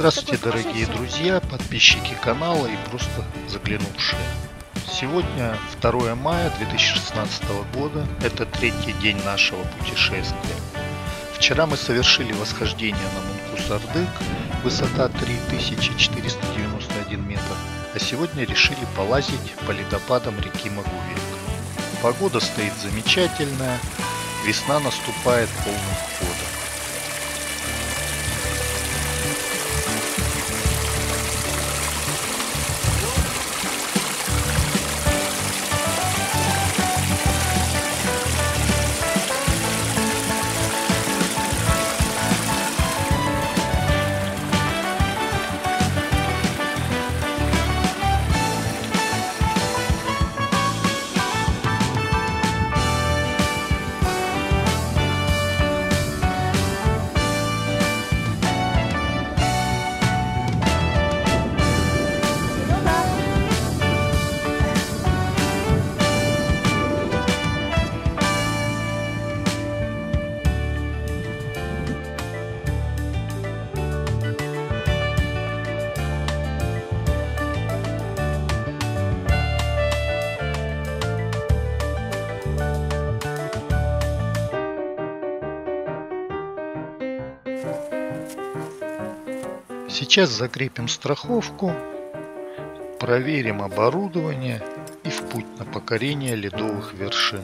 Здравствуйте, дорогие друзья, подписчики канала и просто заглянувшие. Сегодня 2 мая 2016 года, это третий день нашего путешествия. Вчера мы совершили восхождение на Мункус-Ардык, высота 3491 метр, а сегодня решили полазить по ледопадам реки Магувек. Погода стоит замечательная, весна наступает полным ходом. Сейчас закрепим страховку, проверим оборудование и в путь на покорение ледовых вершин.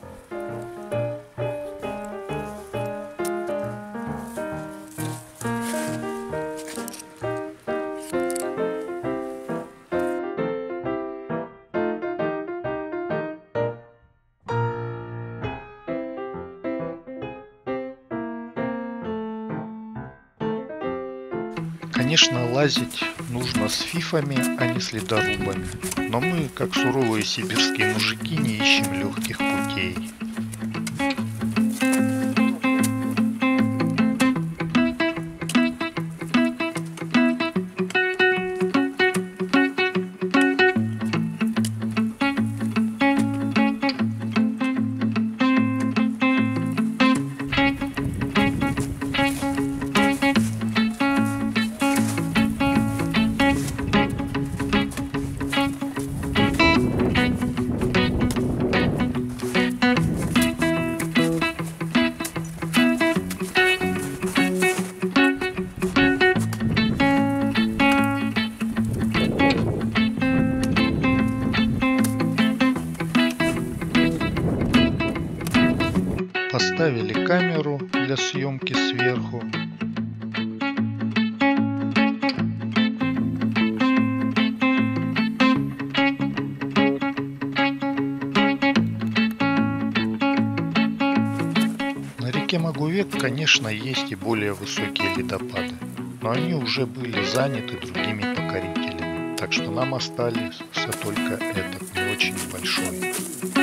Конечно, лазить нужно с фифами, а не с ледорубами. Но мы, как суровые сибирские мужики, не ищем легких путей. Поставили камеру для съемки сверху. На реке Магувек, конечно, есть и более высокие ледопады, но они уже были заняты другими покорителями, так что нам остался только этот не очень большой.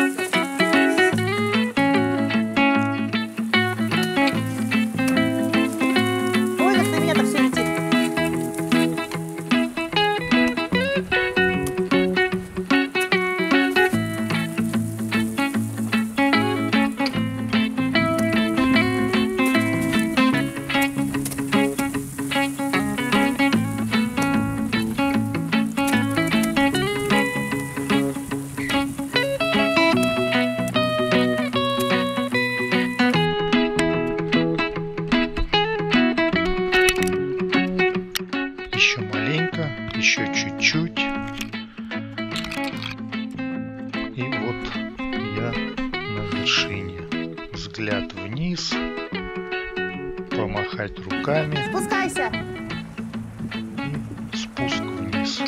Еще маленько, еще чуть-чуть. И вот я на вершине. Взгляд вниз. Помахать руками. Спускайся. И спуск вниз.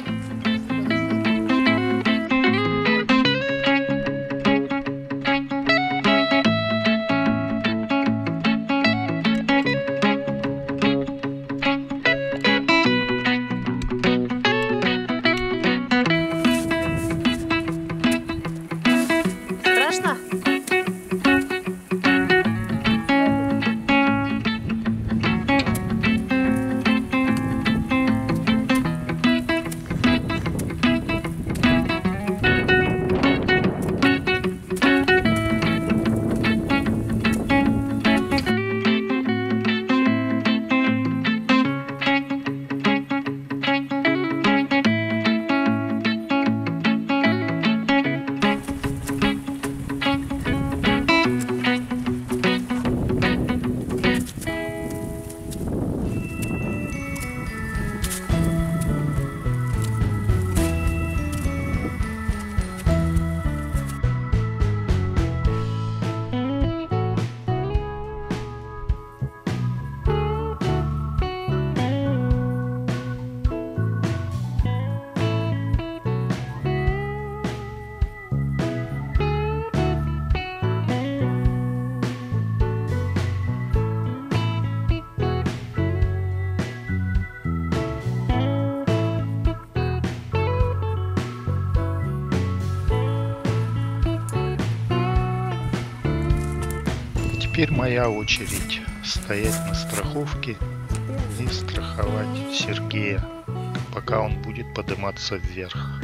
теперь моя очередь стоять на страховке и страховать Сергея, пока он будет подниматься вверх.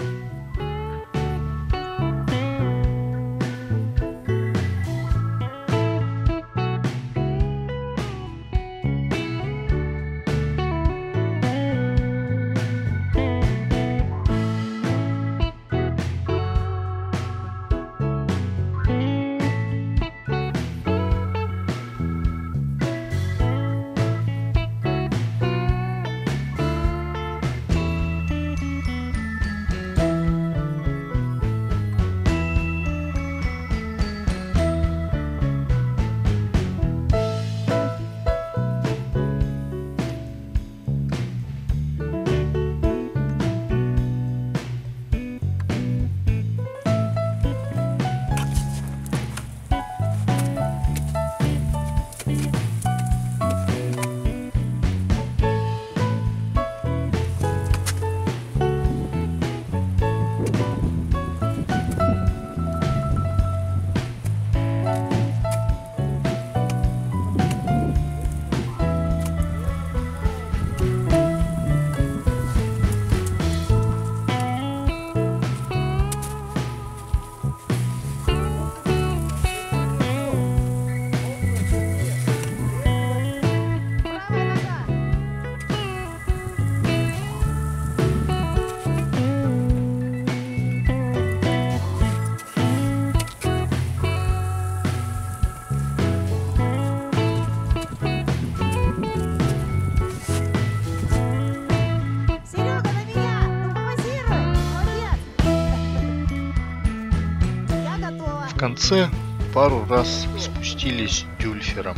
В конце пару раз спустились дюльфером.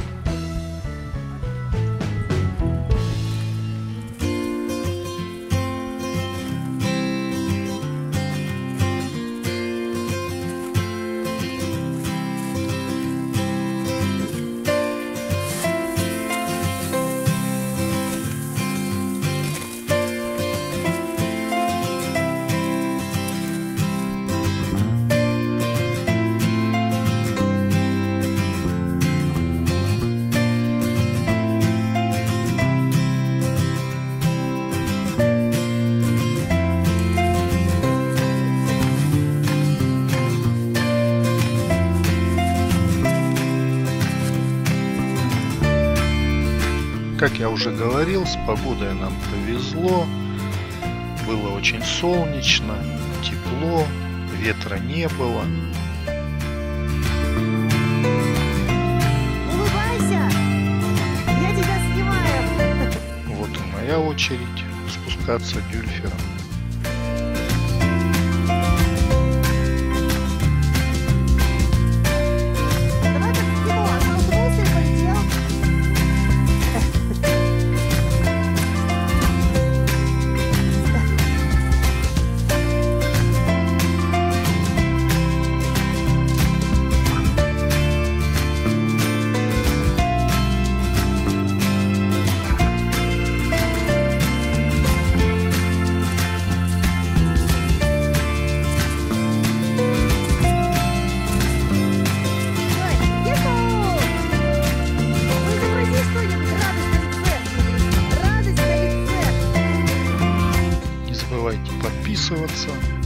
Как я уже говорил, с погодой нам повезло. Было очень солнечно, тепло, ветра не было. Улыбайся! Я тебя снимаю! Вот и моя очередь спускаться дюльфером. Давай так в кино, оттолкнулся и полетел. Не забывайте подписываться.